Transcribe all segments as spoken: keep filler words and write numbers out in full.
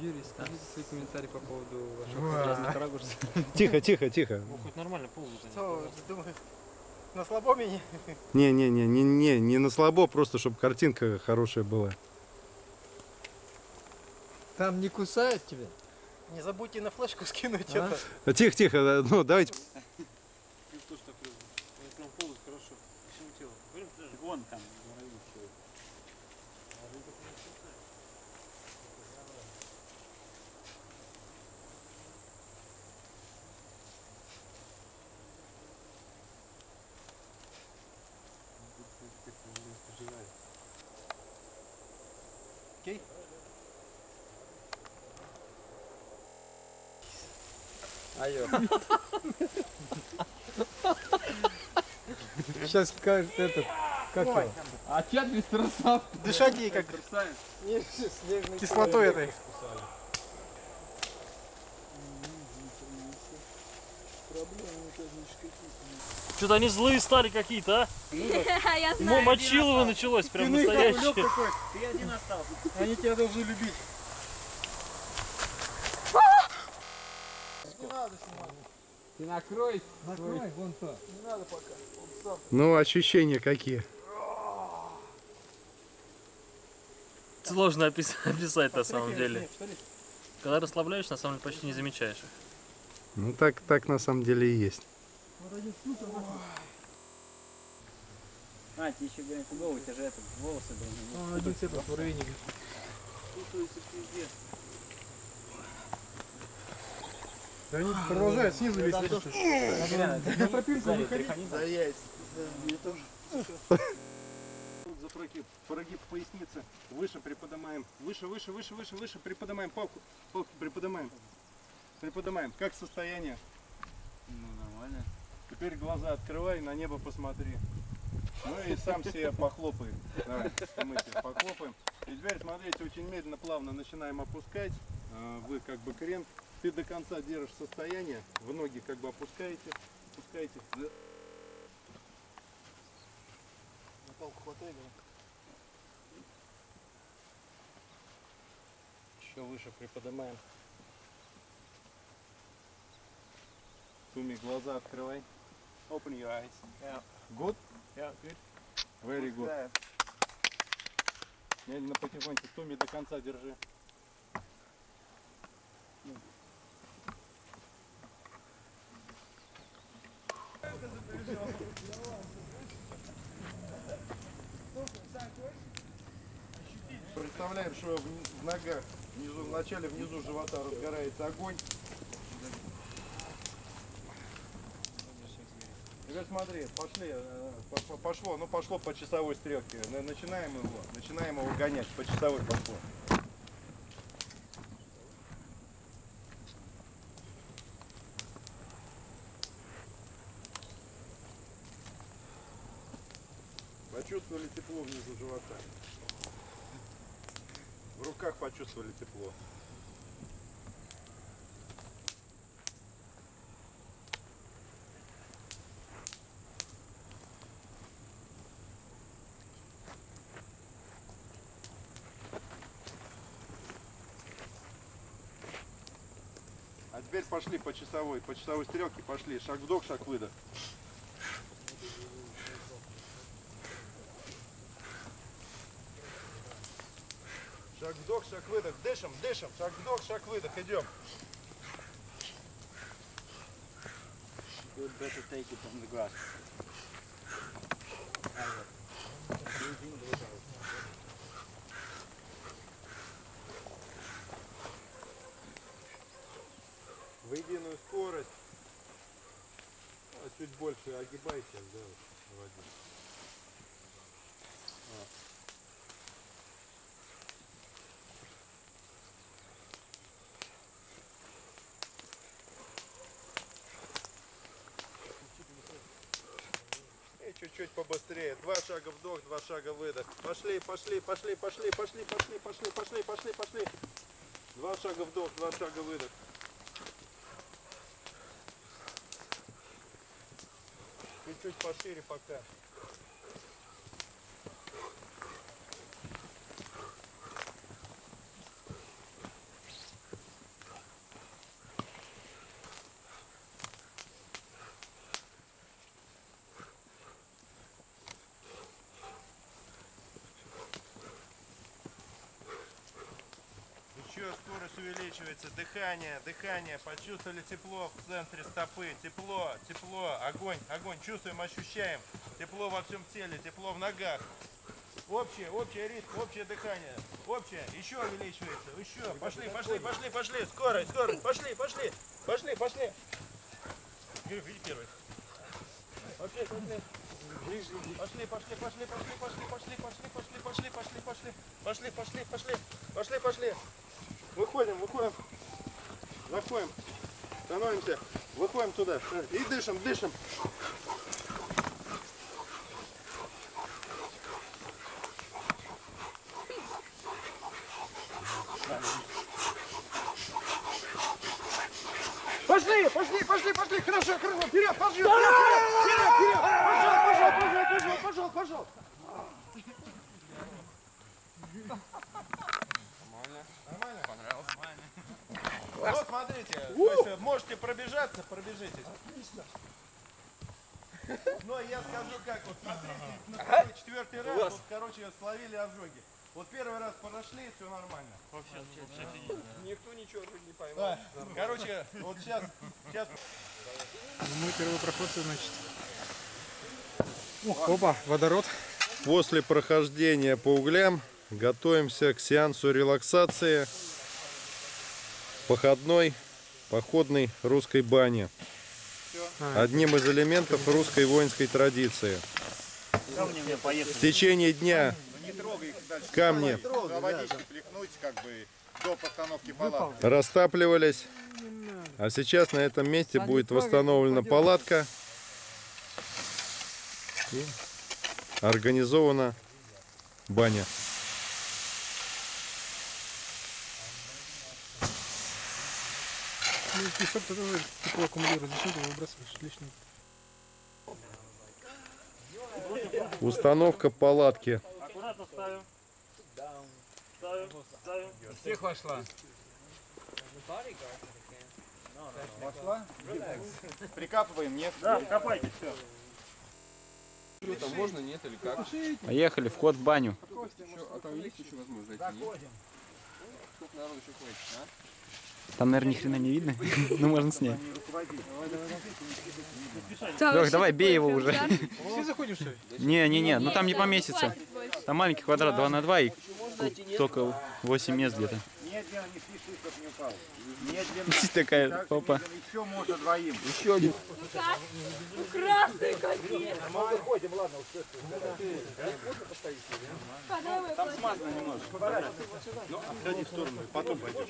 Юрий, скажите свои комментарии по поводу ваших разных ракурсов. Тихо, тихо, тихо. Ну, хоть нормально ползать. Что, ты думаешь, на слабоме? Не, не, не, не, не, не на слабо, просто чтобы картинка хорошая была. Там не кусают тебя? Не забудьте на флешку скинуть А? что-то. Тихо, тихо, ну давайте. Ты тоже так любишь. Он прям ползает хорошо. Всему телу. Говорим, даже вон там. Окей? Айо. Сейчас скажет этот, как его? А чат без трусов. Дышать ей как кислотой этой. Что-то они злые стали какие-то, а? Я Мо- знаю. Мочилово началось, прям настоящее. Ты один остался. Они тебя должны любить. Не надо снимать. Ты накрой. Накрой. Вон то. Не надо пока. Он сам. Ну, ощущения какие? Сложно опис- описать на самом деле. Когда расслабляешь, на самом деле почти не замечаешь их. Ну, так, так на самом деле и есть. А, тебе еще, блин, фигово, у тебя же это, волосы, блин. Один с этого уровень. Да они продолжают снизу весь на тропинку выходить. За яйца. Мне тоже. За прогиб, прогиб поясницы. Выше приподнимаем. Выше, выше, выше, выше, выше. Приподнимаем палку. Палку приподнимаем. Приподнимаем. Как состояние? Ну, нормально. Теперь глаза открывай, на небо посмотри. Ну и сам себе похлопай. Давай, мы себе похлопаем. И теперь смотрите, очень медленно, плавно начинаем опускать. Вы как бы крен. Ты до конца держишь состояние. В ноги как бы опускаете. Опускаете. На палку хватай, Еще выше приподнимаем. Туми, глаза открывай. Open your eyes. Yeah. Good? Yeah, good. Very good. Медленно, потихоньку. Туми, до конца держи. Представляем, что в, в ногах, внизу, в начале внизу живота разгорается огонь. Теперь смотри, пошли, э, пошло, ну пошло по часовой стрелке. Начинаем его, начинаем его гонять, по часовой пошло. Почувствовали тепло внизу живота. В руках почувствовали тепло. А теперь пошли по часовой, по часовой стрелке пошли. Шаг вдох, шаг выдох. Шаг вдох, шаг выдох. Дышим, дышим. Шаг вдох, шаг выдох. Идем. You'd better take it on the grass. В единую скорость. А чуть больше огибайся, да, воде. И чуть-чуть побыстрее. Два шага вдох, два шага выдох. Пошли, пошли, пошли, пошли, пошли, пошли, пошли, пошли, пошли, пошли. Два шага вдох, два шага выдох. Чуть-чуть пошире пока. увеличивается, дыхание, дыхание, почувствовали тепло в центре стопы, тепло, тепло, огонь, огонь, чувствуем, ощущаем, тепло во всем теле, тепло в ногах. Общее, общее ритм, общее дыхание, общее, еще увеличивается, еще, пошли, пошли, пошли, пошли, скорость, скорость, пошли, пошли, пошли, пошли. Иди первый. Пошли, пошли. Пошли, пошли, пошли, пошли, пошли, пошли, пошли, пошли, пошли, пошли, пошли, пошли, пошли, пошли, пошли, пошли. Выходим, выходим, заходим, становимся, выходим туда и дышим, дышим. Пошли, пошли, пошли, пошли, хорошо, хорошо, вперед, пошли, вперед, вперед, вперед, пошел, пошел, пошел, пошел, пошел. Нормально. Нормально? Понравилось. Вот смотрите, то есть можете пробежаться, пробежитесь. Отлично. Но я скажу как, вот смотрите, на второй, четвертый раз, вот, короче, словили ожоги. Вот первый раз прошли, все нормально. Вообще, вообще офигенно. Никто ничего не поймал. Да. Короче, вот сейчас, сейчас. Мы первопроходцы, значит. О, опа, водород. После прохождения по углям готовимся к сеансу релаксации походной, походной русской бани. Одним из элементов русской воинской традиции. В течение дня камни растапливались, а сейчас на этом месте будет восстановлена палатка и организована баня. Ну, песок ты тоже тепло аккумулирует. Зачем ты его выбрасываешь лишний? Установка палатки. Аккуратно ставим. Ставим, ставим. Всех вошла. Вошла? Прикапываем, нет? Да, копайте, все. Что там можно, нет или как? Поехали, вход в баню. Еще, а там есть еще возможность зайти? Нет? Сколько народу еще хватит, а? Там, наверное, ни хрена не видно. Ну, можно снять. Лёх, давай, бей его уже. Все заходим, что ли? Не-не-не, ну там не поместится. Там маленький квадрат два на два и только восемь мест где-то. Медленно, не спеши, чтоб не упал. Медленно. Здесь такая, опа. Еще можно двоим. Еще один. Красные какие! Мы выходим, ладно, все. Там смазано немножко. Ну, отходи в сторону, потом пойдешь.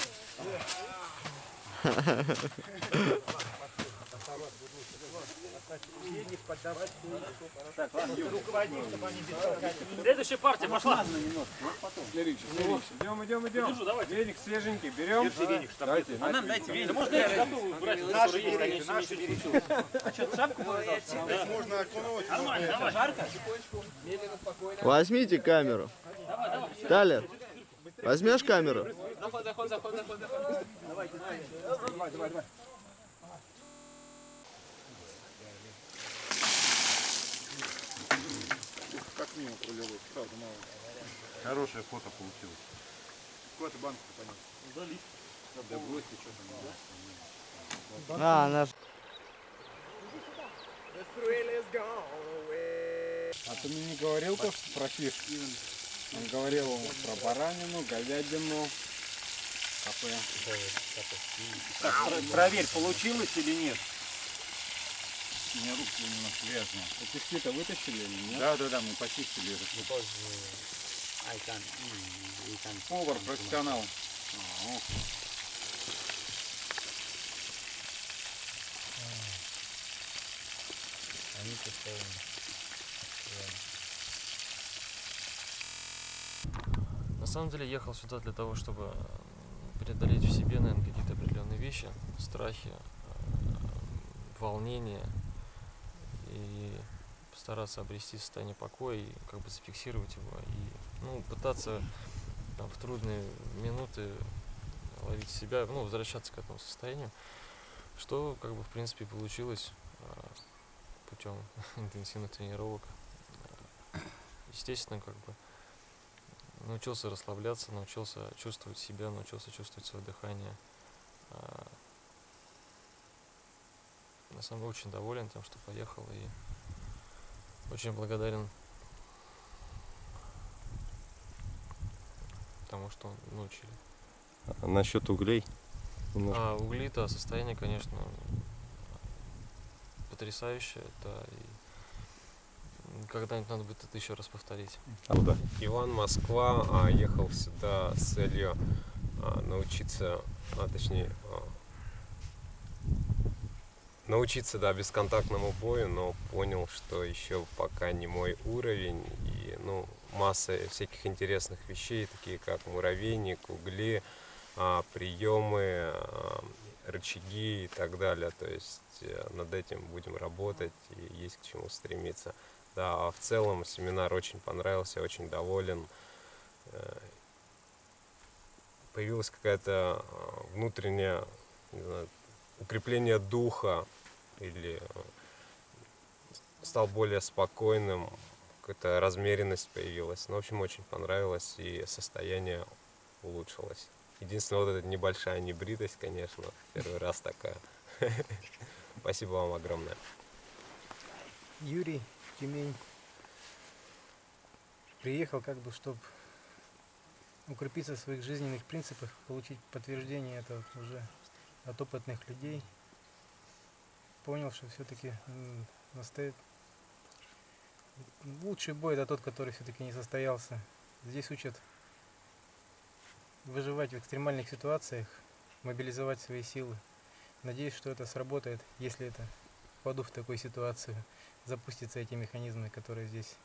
Так, ладно, руководим, чтобы они без толкания. Следующая партия пошла. Следующий, следующий. Идем, идем, идем. Держу, давай. Веник свеженький, берем. Держи веник, чтобы... Давайте. А нам дайте веник. Можно я готовы брать, которые есть, они еще не перечут. А что, шапку повязал? Здесь можно окунуть. Нормально, давай. Жарко? Возьмите камеру. Талер, возьмешь камеру? Заход, заход, заход, заход, заход. Давайте, давай, давай, давай. Как мимо пролилось, правда мало. Хорошее фото получилось. Какую-то банку понятно. Залить. Да брось ты что там. А, она... А ты мне не говорил то, что про фишки? Он говорил про баранину, говядину, кафе. Так, проверь, получилось или нет. У меня руки немножко грязные. Кишки-то вытащили или нет? Да, да, да, мы почистили это. Повар, профессионал. На самом деле ехал сюда для того, чтобы преодолеть в себе, наверное, какие-то определенные вещи, страхи, волнения, и постараться обрести состояние покоя и как бы зафиксировать его, и ну, пытаться там, в трудные минуты ловить себя, ну, возвращаться к этому состоянию, что как бы в принципе получилось путем интенсивных тренировок. Естественно, как бы научился расслабляться, научился чувствовать себя, научился чувствовать свое дыхание. А, на самом деле очень доволен тем, что поехал, и очень благодарен тому, что научили. А насчет углей? Немножко. А угли-то состояние, конечно, потрясающее. Это и когда-нибудь надо будет это еще раз повторить. А, да. Иван, Москва, а, ехал сюда с целью а, научиться, а, точнее, а, научиться, да, бесконтактному бою, но понял, что еще пока не мой уровень. И, ну, масса всяких интересных вещей, такие как муравейник, угли, а, приемы, а, рычаги и так далее. То есть над этим будем работать и есть к чему стремиться. Да, а в целом семинар очень понравился, очень доволен. Появилась какая-то внутренняя, не знаю, укрепление духа, или стал более спокойным, какая-то размеренность появилась. Ну, в общем, очень понравилось, и состояние улучшилось. Единственное, вот эта небольшая небритость, конечно, первый раз такая. Спасибо вам огромное. Юрий, Тюмень. Приехал, как бы, чтобы укрепиться в своих жизненных принципах, получить подтверждение этого уже от опытных людей. Понял, что все-таки настоит... лучший бой это тот, который все-таки не состоялся. Здесь учат выживать в экстремальных ситуациях, мобилизовать свои силы. Надеюсь, что это сработает, если это попаду в такую ситуацию, запустятся эти механизмы, которые здесь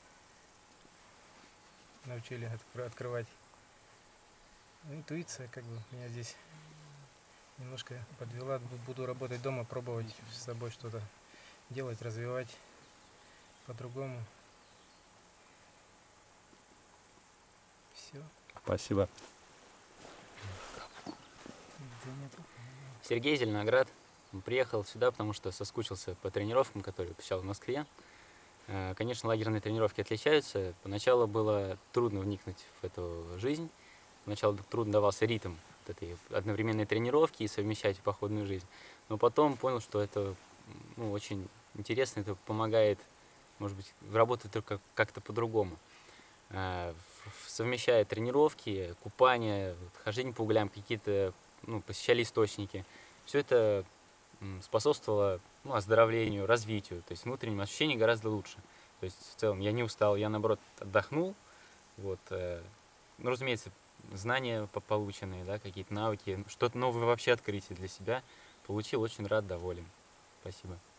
научили откр- открывать. Интуиция, как бы, меня здесь немножко подвела. Буду работать дома, пробовать с собой что-то делать, развивать по-другому. Все. Спасибо. Сергей Зеленоград. Приехал сюда, потому что соскучился по тренировкам, которые посещал в Москве. Конечно, лагерные тренировки отличаются. Поначалу было трудно вникнуть в эту жизнь. Поначалу трудно давался ритм вот этой одновременной тренировки и совмещать походную жизнь. Но потом понял, что это, ну, очень интересно, это помогает, может быть, работать только как-то по-другому. Совмещая тренировки, купание, хождение по углям, какие-то, ну, посещали источники. Все это способствовало, ну, оздоровлению, развитию, то есть внутренним ощущениям гораздо лучше. То есть в целом я не устал, я наоборот отдохнул. Вот, э, ну, разумеется, знания полученные, да, какие-то навыки, что-то новое вообще открытие для себя получил, очень рад, доволен. Спасибо.